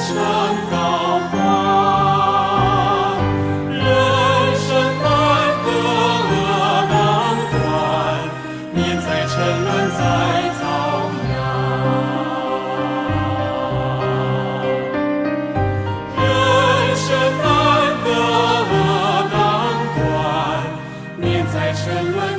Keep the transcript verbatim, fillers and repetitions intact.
生高欢。人生难得何能断，免在沉沦在遭殃。人生难得何能断，免在沉沦。